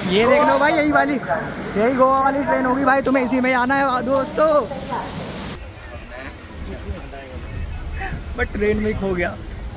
ये देख लो भाई, यही गोवा वाली ट्रेन होगी भाई, तुम्हें इसी में आना है दोस्तों। बट ट्रेन में ही खो गया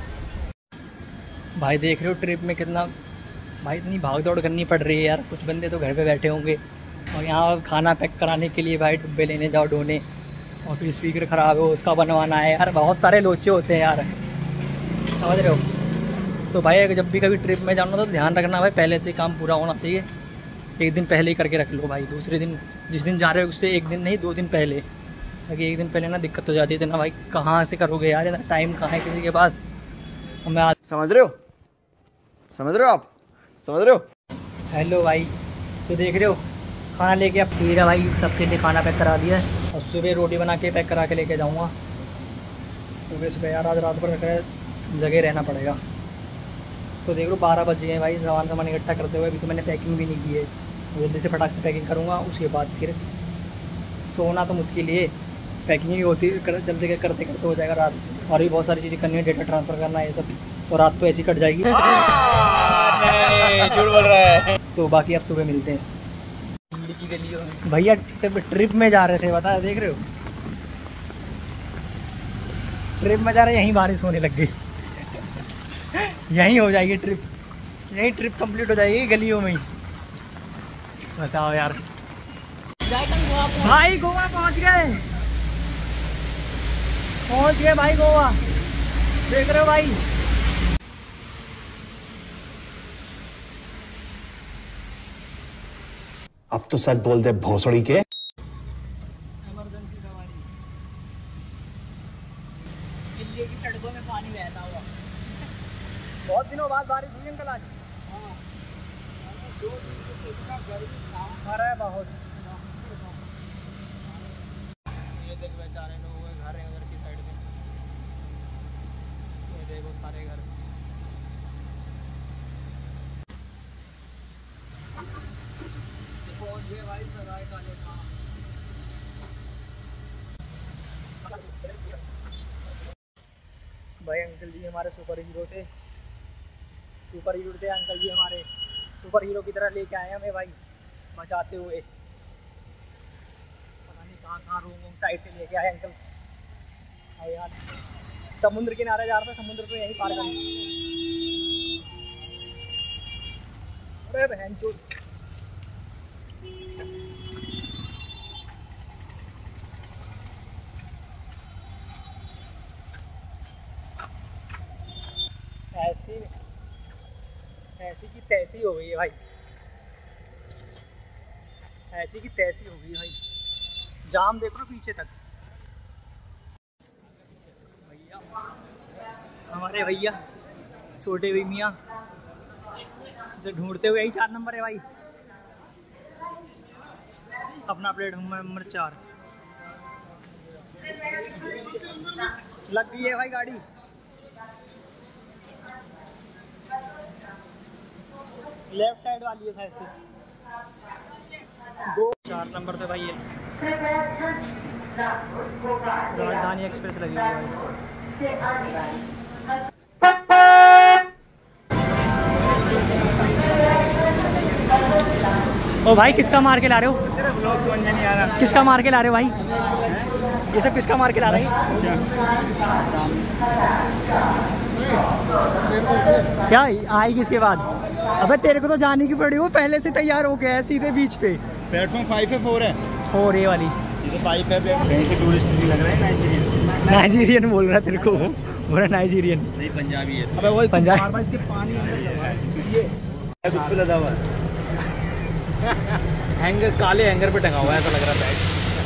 भाई। देख रहे हो ट्रिप में कितना भाई, इतनी भाग दौड़ करनी पड़ रही है यार। कुछ बंदे तो घर पे बैठे होंगे और यहाँ खाना पैक कराने के लिए भाई डब्बे लेने जाओ ढोने, और फिर स्पीकर ख़राब है उसका बनवाना है यार। बहुत सारे लोचे होते हैं यार, समझ रहे हो। तो भाई अगर जब भी कभी ट्रिप में जाना तो ध्यान रखना भाई, पहले से काम पूरा होना चाहिए। एक दिन पहले ही करके रख लो भाई, दूसरे दिन जिस दिन जा रहे हो उससे एक दिन नहीं 2 दिन पहले, ताकि एक दिन पहले ना दिक्कत हो जाती है ना भाई। कहाँ से करोगे यार, इतना टाइम कहाँ है किसी के पास। हमें आज समझ रहे हो आप, समझ रहे हो। हेलो भाई, तो देख रहे हो खाना लेके अब ठीक है भाई, सबके लिए खाना पैक करा दिया है। और सुबह रोटी बना के पैक करा के लेके जाऊँगा सुबह यार। आज रात भर जगह रहना पड़ेगा। तो देख लो 12 बज गए हैं भाई, सामान इकट्ठा करते हुए। अभी तो मैंने पैकिंग भी नहीं की है, जल्दी से फटाक से पैकिंग करूँगा, उसके बाद फिर सोना तो मुश्किल ही है। पैकिंग ही होती जल्दी करते करते हो जाएगा रात। और भी बहुत सारी चीज़ें करनी है, डेटा ट्रांसफ़र करना है ये सब, तो रात तो ऐसी कट जाएगी। झूठ बोल रहा है। तो बाकी अब सुबह मिलते हैं। भैया ट्रिप में जा रहे थे, बता देख रहे हो, ट्रिप में जा रहे, यहीं बारिश होने लग गई। यहीं हो जाएगी ट्रिप, यहीं ट्रिप कंप्लीट हो जाएगी गलियों में ही। बताओ यार भाई, गोवा पहुंच गए भाई, गोवा देख रहे हो भाई। अब तो सच बोल दे भोसड़ी के। इमरजेंसी सवारी, दिल्ली की सड़कों में पानी बहता हुआ। बहुत दिनों बाद बारिश हुई अंकल आज। अरे बहुत। ये देख बेचारे लोग घर है उधर की साइड में, ये देखो सारे घर। पहुंच गए भाई सराय काले खां। भाई अंकल जी हमारे सुपर हीरो थे अंकल जी हमारे। सुपर हीरो की तरह लेके आए हमें भाई, बचाते हुए। पता नहीं कहाँ रूम साइड से लेके आए अंकल। अरे यार समुद्र किनारे जा रहा था, समुद्र को यही पार कर। अरे बहन चोद, ऐसी की तैसी हो गई है भाई, ऐसी की तैसी हो गई भाई। जाम देख लो पीछे तक। भैया हमारे भैया छोटे भी मियाँ इसे ढूंढते हुए, यही 4 नंबर है भाई, अपना प्लेटफॉर्म नंबर 4 लग गई है भाई गाड़ी। लेफ्ट साइड वाली है ऐसे 4 नंबर पे भाई। ये राजधानी एक्सप्रेस लगी हुई है भाई। ओ भाई किसका मार के ला रहे हो? नहीं आ रहा। किसका मार के ला रहे हो भाई? ये सब किसका मार के ला रहे हैं? क्या आएगी इसके बाद? अबे तेरे को तो जाने की पड़ी, वो पहले से तैयार हो गया है सीधे बीच पे। प्लेटफॉर्म 5 है 4 है? 4 ये वाली। ये तो 5 है। कहीं से टूरिस्ट नहीं लग रहा है, नाइजीरियन बोल रहा है तेरे को, बोला नाइजीरियन नहीं पंजाबी है। अबे वही पंजाबी। इसके पानी उस पे लगा हुआ है, हैंगर, काले हैंगर पे टंगा हुआ है, ऐसा लग रहा है बैग।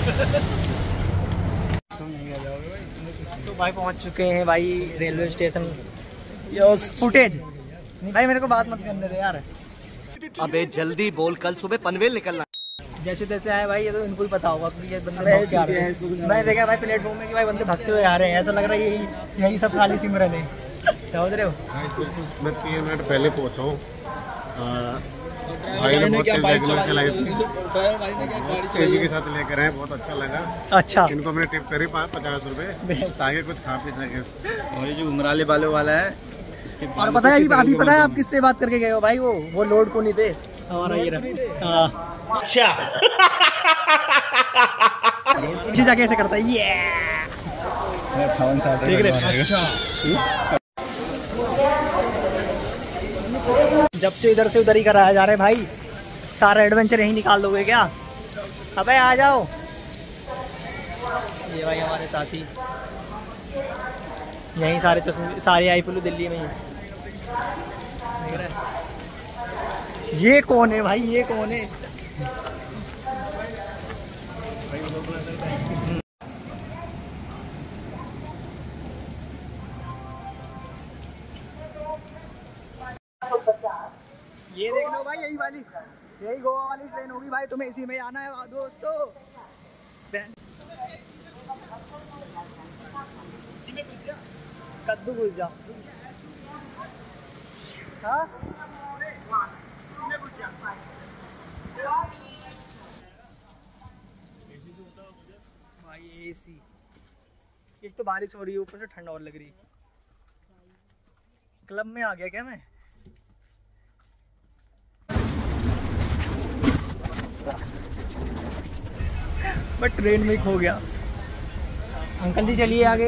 तो भाई पहुंच चुके हैं भाई रेलवे स्टेशन। फुटेज भाई मेरे को बात मत करने दे यार। अबे जल्दी बोल, कल सुबह पनवेल निकलना। जैसे तैसे आए भाई, ये तो इनको भी पता होगा कि ये बंदे भाग के आ रहे हैं। मैं देखा भाई प्लेटफॉर्म में कि भाई बंदे भागते हुए आ रहे हैं, ऐसा लग रहा है यही सब खाली सिमरन है। समझ रहे हो? मैं 3 मिनट पहले पहुंचा हूँ। भाई ने बहुत रेगुलर चलाई थी, तेजी के साथ लेकर आए, बहुत अच्छा लगा। अच्छा इनको हमने टिप करी 50 रुपए, ताकि कुछ खा पी सके। और ये जो उमराले बालों वाला है इसके, और पता है अभी पता है आप किससे बात करके गए हो भाई? वो लोड को नहीं थे, हमारा ये रहा। हाँ अच्छा चीज़ा कैसे करता है ये देख रहे। अच्छा जब से इधर से उधर ही कराया जा रहा है भाई, सारा एडवेंचर यहीं निकाल दोगे क्या? अबे आ जाओ। ये भाई हमारे साथी यहीं सारे चश्मे सारे आई फुल्लू दिल्ली में ही देख रहे। ये कौन है भाई, ये कौन है? ये देख लो भाई, यही गोवा वाली ट्रेन होगी भाई, तुम्हें इसी में आना है दोस्तों। कद्दू गुलजा हाँ भाई एसी। एक तो बारिश हो रही है, ऊपर से ठंड और लग रही। क्लब में आ गया क्या मैं? बट ट्रेन में ही खो गया। अंकल जी चलिए आगे।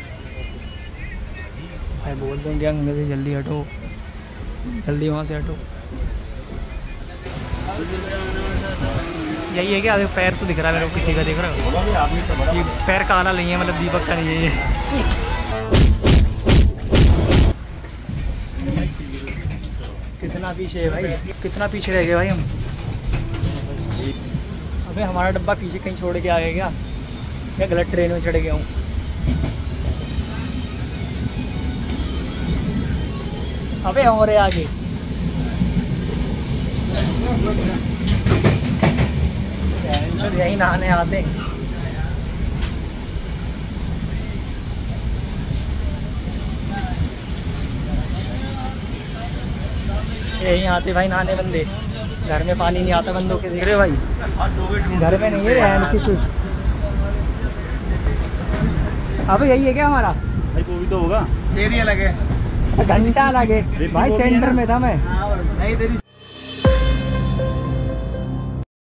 भाई बोल देंगे अंकल जी जल्दी हटो, जल्दी वहाँ से हटो। यही है क्या? पैर तो दिख रहा है मेरे को, किसी का दिख रहा है? ये पैर काला नहीं है, मतलब दीपक का नहीं है ये। कितना पीछे है भाई, कितना पीछे रह गए भाई हम। अबे हमारा डब्बा पीछे कहीं छोड़ के आ गया क्या? मैं गलत ट्रेन में चढ़ गया हूँ। अबे और आगे यही नहाने आते हैं। यही आते भाई नहाने बंदे। घर में पानी नहीं आता बंदों के, देख रहे भाई? घर में नहीं है रहने की चीज। अब यही है क्या हमारा भाई? वो भी तो होगा, देरी लगे, घंटा लगे भाई। सेंटर में था मैं। नहीं तेरी